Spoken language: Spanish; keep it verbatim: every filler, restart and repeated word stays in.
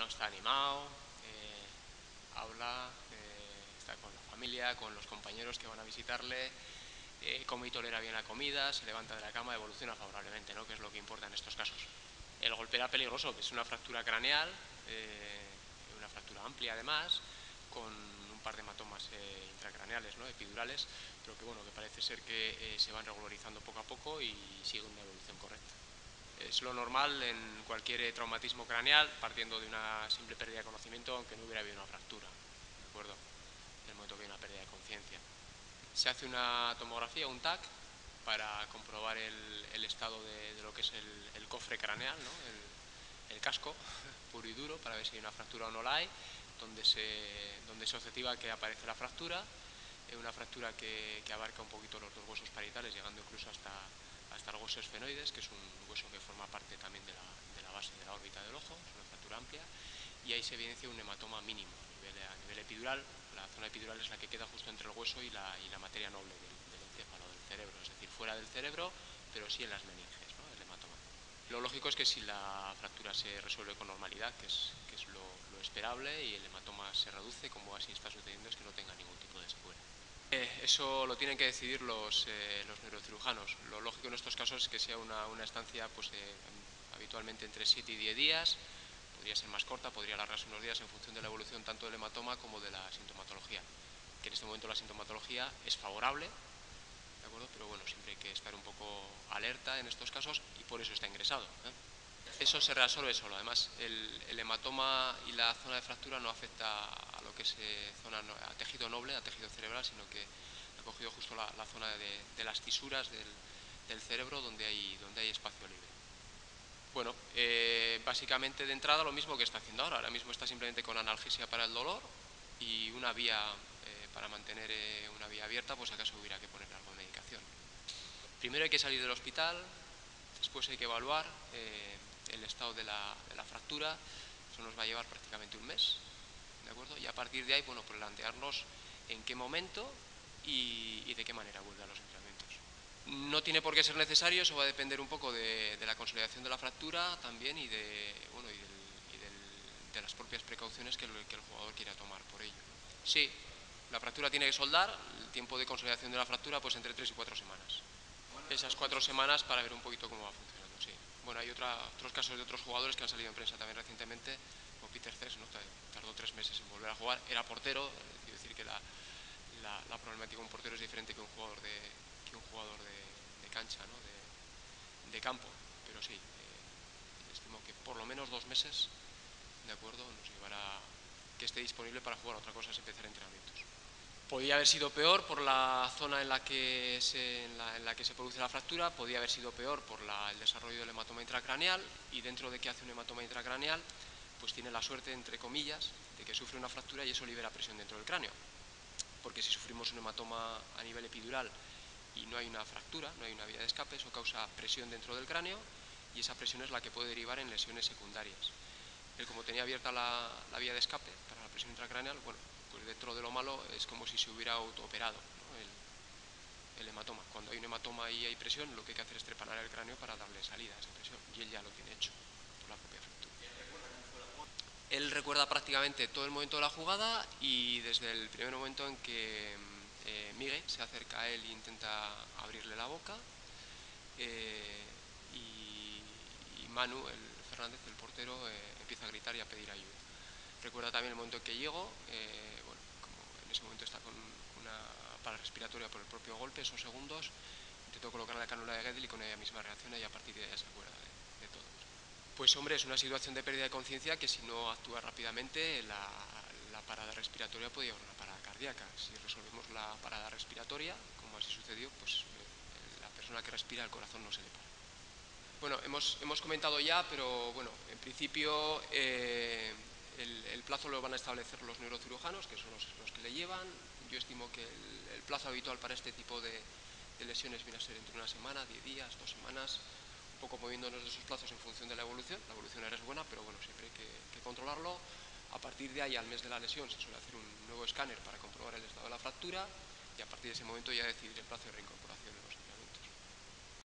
está animado, eh, habla, eh, está con la familia, con los compañeros que van a visitarle, eh, come y tolera bien la comida, se levanta de la cama, evoluciona favorablemente, ¿no? Que es lo que importa en estos casos. El golpe era peligroso, que es una fractura craneal, eh, una fractura amplia además, con un par de hematomas eh, intracraneales, ¿no? Epidurales, pero que bueno, que parece ser que eh, se van regularizando poco a poco y sigue una evolución correcta. Es lo normal en cualquier traumatismo craneal, partiendo de una simple pérdida de conocimiento, aunque no hubiera habido una fractura, ¿de acuerdo? En el momento que hay una pérdida de conciencia. Se hace una tomografía, un T A C, para comprobar el, el estado de, de lo que es el, el cofre craneal, ¿no? el, el casco puro y duro, para ver si hay una fractura o no la hay, donde se, donde se objetiva que aparece la fractura, eh, una fractura que, que abarca un poquito los dos huesos parietales, llegando incluso hasta, hasta el hueso esfenoides, que es un hueso que forma parte también de la, de la base de la órbita del ojo, es una fractura amplia, y ahí se evidencia un hematoma mínimo a nivel, a nivel epidural. La zona epidural es la que queda justo entre el hueso y la, y la materia noble del, del encéfalo, del cerebro, es decir, fuera del cerebro, pero sí en las meninges, ¿no? El hematoma. Lo lógico es que si la fractura se resuelve con normalidad, que es, que es lo, lo esperable, y el hematoma se reduce, como así está sucediendo, es que no tenga ningún tipo de secuela. Eh, eso lo tienen que decidir los, eh, los neurocirujanos. Lo lógico en estos casos es que sea una, una estancia pues, eh, habitualmente entre siete y diez días, podría ser más corta, podría alargarse unos días en función de la evolución tanto del hematoma como de la sintomatología, que en este momento la sintomatología es favorable, ¿de acuerdo? Pero bueno, siempre hay que estar un poco alerta en estos casos y por eso está ingresado, ¿eh? Eso se resuelve solo, además el, el hematoma y la zona de fractura no afecta a lo que es eh, zona, a tejido noble, a tejido cerebral, sino que ha cogido justo la, la zona de, de las fisuras del, del cerebro donde hay, donde hay espacio libre. Bueno, eh, básicamente de entrada lo mismo que está haciendo ahora. Ahora mismo está simplemente con analgesia para el dolor y una vía eh, para mantener eh, una vía abierta, pues acaso hubiera que poner algo de medicación. Primero hay que salir del hospital, después hay que evaluar eh, el estado de la, de la fractura. Eso nos va a llevar prácticamente un mes, ¿de acuerdo? Y a partir de ahí, bueno, plantearnos en qué momento y, y de qué manera vuelve a los entrenamientos. No tiene por qué ser necesario, eso va a depender un poco de, de la consolidación de la fractura también y de, bueno, y del, y del, de las propias precauciones que el, que el jugador quiera tomar por ello. Sí, la fractura tiene que soldar, el tiempo de consolidación de la fractura pues entre tres y cuatro semanas. Esas cuatro semanas para ver un poquito cómo va funcionando, sí. Bueno, hay otra, otros casos de otros jugadores que han salido en prensa también recientemente, como Peter Cess, ¿no? Tardó tres meses en volver a jugar, era portero, es decir que la, la, la problemática de un portero es diferente que un jugador de, que un jugador de, de cancha, ¿no? de, de campo, pero sí, eh, estimo que por lo menos dos meses, de acuerdo, nos llevará que esté disponible para jugar. Otra cosa es empezar entrenamientos. Podía haber sido peor por la zona en la que se, en la, en la que se produce la fractura, podía haber sido peor por la, el desarrollo del hematoma intracraneal, y dentro de que hace un hematoma intracraneal, pues tiene la suerte, entre comillas, de que sufre una fractura y eso libera presión dentro del cráneo. Porque si sufrimos un hematoma a nivel epidural y no hay una fractura, no hay una vía de escape, eso causa presión dentro del cráneo y esa presión es la que puede derivar en lesiones secundarias. Él, como tenía abierta la, la vía de escape para la presión intracraneal, bueno, pues dentro de lo malo es como si se hubiera autooperado, ¿no? el, el hematoma. Cuando hay un hematoma y hay presión, lo que hay que hacer es trepanar el cráneo para darle salida a esa presión, y él ya lo tiene hecho por la propia fractura. Él recuerda prácticamente todo el momento de la jugada y desde el primer momento en que eh, Miguel se acerca a él e intenta abrirle la boca, eh, y, y Manu, el Fernández, el portero, eh, empieza a gritar y a pedir ayuda. Recuerda también el momento en que llego, eh, bueno, como en ese momento está con una parada respiratoria por el propio golpe, esos segundos, intento colocar la cánula de Guedel y con ella misma reacciona y a partir de ahí ya se acuerda de, de todo. Pues hombre, es una situación de pérdida de conciencia que si no actúa rápidamente la, la parada respiratoria puede llevar a una parada cardíaca. Si resolvemos la parada respiratoria, como así sucedió, pues eh, la persona que respira, el corazón no se le para. Bueno, hemos, hemos comentado ya, pero bueno, en principio eh, el, el plazo lo van a establecer los neurocirujanos, que son los, los que le llevan. Yo estimo que el, el plazo habitual para este tipo de, de lesiones viene a ser entre una semana, diez días, dos semanas, un poco moviéndonos de esos plazos en función de la evolución. La evolución ahora es buena, pero bueno, siempre hay que, que controlarlo. A partir de ahí, al mes de la lesión, se suele hacer un nuevo escáner para comprobar el estado de la fractura y a partir de ese momento ya decidir el plazo de reincorporación.